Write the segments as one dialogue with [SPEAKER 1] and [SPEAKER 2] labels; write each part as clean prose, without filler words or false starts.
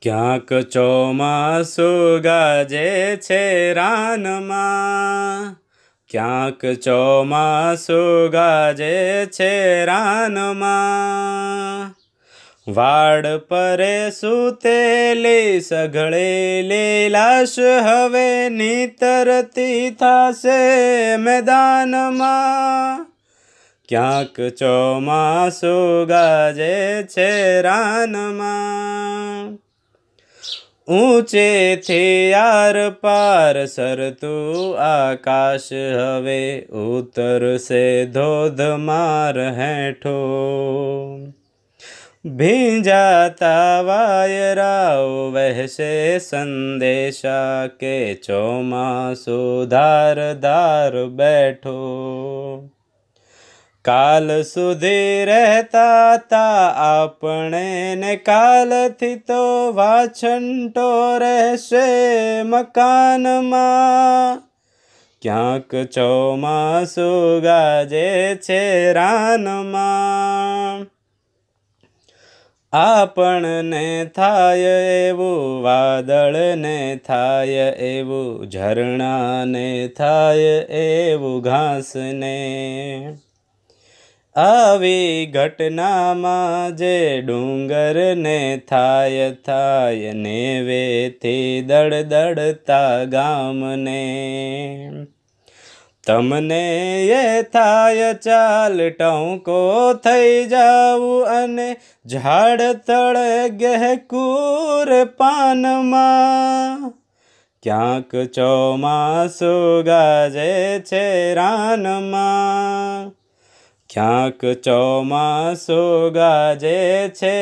[SPEAKER 1] ક્યાંક ચોમાસું ગાજે છે રાનમાં, ક્યાંક ચોમાસું ગાજે છે રાનમાં। વાડ પરે સૂતેલી સઘળેલી લાશ હવે નીતરતી થાશે મેદાનમાં। ક્યાંક ચોમાસું ગાજે છે રાનમાં। ઊંચેથી આર પાર સરતું આકાશ હવે ઉતરશે ધોધમાર હેઠો। ભીંજાતા વાયરાઓ વહેશે સંદેશા કે ચોમાસું ધારદાર બેઠો। કાલ સુધી રહેતા તા આપણે ને કાલથી તો વાછંટો રહેશે મકાનમાં। ક્યાંક ચોમાસું ગાજે છે રાનમાં। આપણને થાય એવું, વાદળને થાય એવું, ઝરણાને થાય એવું ઘાસને। આવી ઘટનામાં જે ડુંગરને થાય થાય નેવેથી દળદળતા ગામને। તમને એ થાય ચાલ ટહુકો થઈ જાવું અને ઝાડ તળે ગહેકૂર પાનમાં। ક્યાંક ચોમાસું ગાજે છે રાનમાં। ક્યાંક ચોમાસું ગાજે છે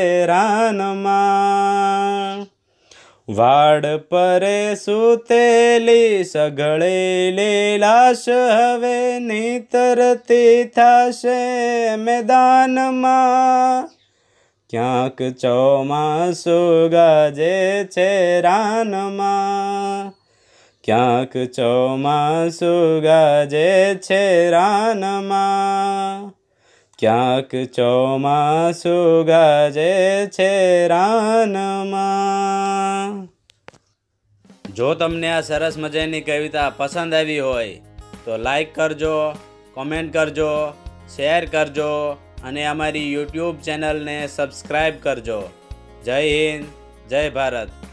[SPEAKER 1] રાનમાં। વાડ પરે સૂતેલી સઘળેલી લાશ હવે નીતરતી થાશે મેદાનમાં। ક્યાંક ચોમાસું ગાજે છે રાનમાં। ક્યાંક ચોમાસું ગાજે છે રાનમાં। ક્યાંક ચોમાસું ગાજે છે રાનમાં। જો તમને આ સરસ મજાની કવિતા પસંદ આવી હોય તો લાઈક કરજો, કોમેન્ટ કરજો, શેર કરજો અને અમારી યુટ્યુબ ચેનલને સબસ્ક્રાઈબ કરજો। જય હિન્દ, જય ભારત।